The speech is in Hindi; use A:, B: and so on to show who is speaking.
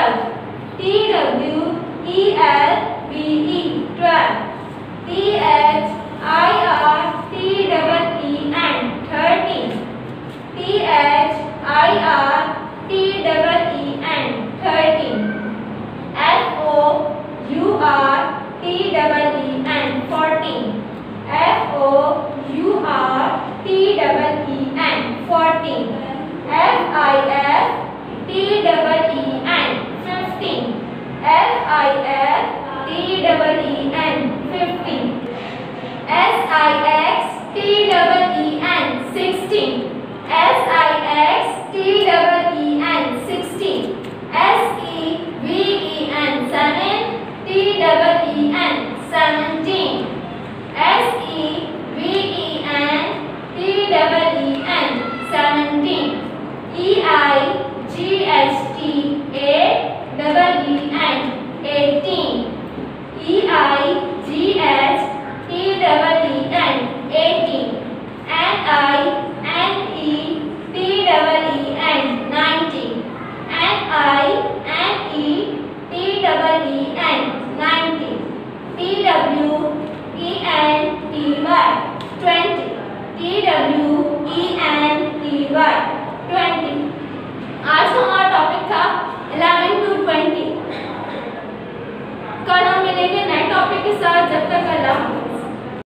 A: 12. TWELVE 12. THIRTEEN 13. THIRTEEN 13. FOURTEEN 14. FOURTEEN 14. FIFTEEN 15. FIFTEEN 15. SIXTEEN 16. SIXTEEN 16. SEVEN 17. SEVENTEEN. SEVEN 17. EIGHTEEN 18. EIGHTEEN 18. NINETEEN 19. NINETEEN 19. TWENTY 20. TWENTY 20. आज का हमारा टॉपिक था 11 to 20। कल हम मिलेंगे नए टॉपिक के साथ।